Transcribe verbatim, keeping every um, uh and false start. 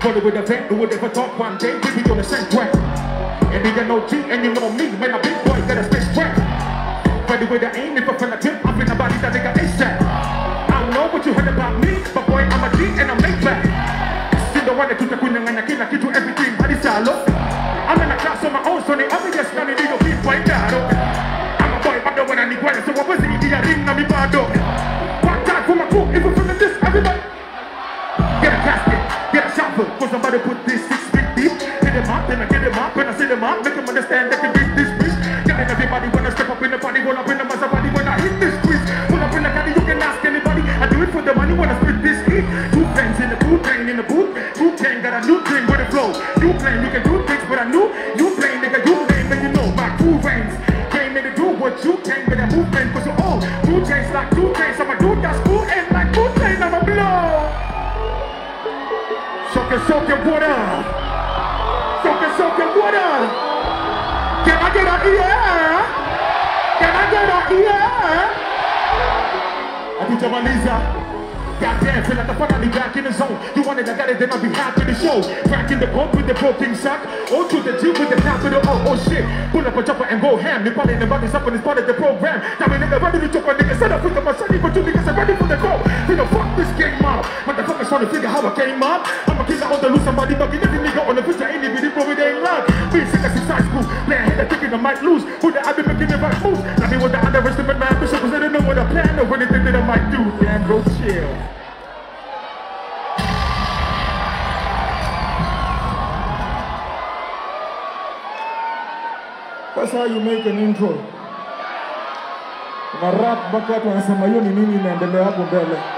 Brother with a vet, who would ever talk one day, we be on the same track. And you know G, and you know me, man, a big boy, got a space track. Ready with the aim, if I feel a tip, I'm in a body that nigga ASAP. I don't know what you heard about me, but boy, I'm a G and I'm laid back. Still the one that took the queen and I can't do everything, but it's all up. I'm in a class on my own, so they only just standing in the beat, boy, that I'm a boy, but the one I need one, so I was in the ring, I'm in bad dog. One time for my crew, if we feel this, everybody. Get a casket, get a shovel, for somebody put this six feet deep. Hit them up, then I get them up, when I see them up, make them understand they can beat this bitch. Getting everybody when I step up in the party, roll up in the master body when I hit this squeeze. Pull up in the caddy, you can ask anybody. I do it for the money when I spit this heat. Two friends in the booth, playing in the booth. Two gang got a new thing with the flow. You claim you can do things, but I knew you playing, nigga, you playing, and you know my two reigns. Came in to do what you came with a movement, cause you're all two chains like two chains. I'm a dude that's cool and like two chains, I'm a blow. Soaking, soaking water. Soaking, soaking water. Can I get a ear? Can I get a ear? I think I'm Lisa. Goddamn, feel like I'm finally back in the zone. You wanted, I got it, then I'll be happy to show. Back in the boat with the broken sack. Or to the G with the capital. Oh, oh shit. Pull up a chopper and go ham. They probably in the body's up and it's part of the program. Tell me nigga, ready to chop a nigga. Set up with the machete, but you niggas are ready for the go. We don't fuck this game up. Motherfuckers trying to figure how I came up. I'm a killer on the loose, somebody bugging every nigga on the picture. Ain't even bro, it ain't luck. Being sick as in side school. Playing head and thinking I might lose. Who that I've been making the right moves. Nothing with the underestimate my ambition, cause I didn't know what I planned or anything that I might do. Damn, bro, chill. That's how you make an intro. Na rap mpaka watu wanasema hiyo ni nini inaendelea hapo mbele.